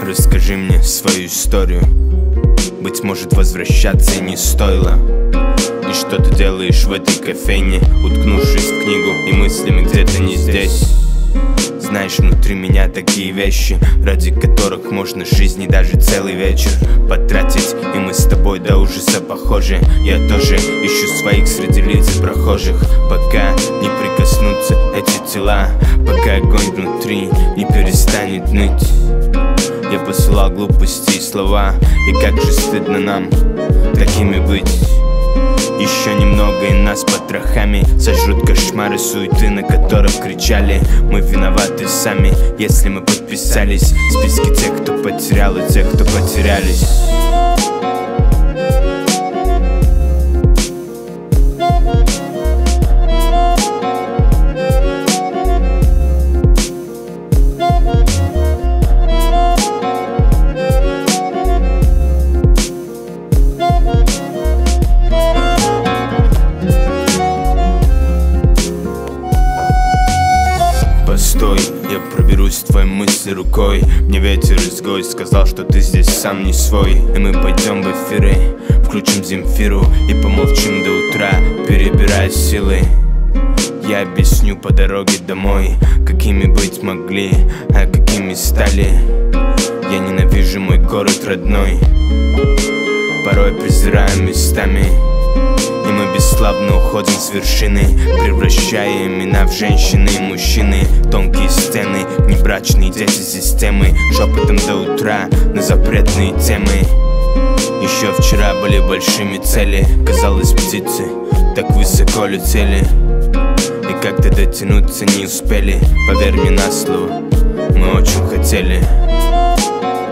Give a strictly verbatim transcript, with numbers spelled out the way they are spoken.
Расскажи мне свою историю. Быть может, возвращаться и не стоило. И что ты делаешь в этой кофейне, уткнувшись в книгу и мыслями где-то не здесь? Знаешь, внутри меня такие вещи, ради которых можно жизни даже целый вечер потратить. И мы с тобой до ужаса похожи. Я тоже ищу своих среди лиц прохожих, пока не прикоснутся эти тела, пока огонь внутри не перестанет ныть. Я посылал глупости и слова, и как же стыдно нам такими быть. Еще немного и нас потрохами сожрут кошмары суеты, на которых кричали. Мы виноваты сами, если мы подписались в списке тех, кто потерял, и тех, кто потерялись. Постой, я проберусь в твои мысли рукой. Мне ветер изгой сказал, что ты здесь сам не свой. И мы пойдем в эфиры, включим Земфиру и помолчим до утра, перебирая силы. Я объясню по дороге домой, какими быть могли, а какими стали. Я ненавижу мой город родной, порой презираю местами. И мы бесславно уходим с вершины, превращая имена в женщины и мужчины. Тонкие стены, внебрачные дети системы, шепотом до утра на запретные темы. Еще вчера были большими цели, казалось, птицы так высоко летели. И как-то дотянуться не успели, поверь мне на слово, мы очень хотели.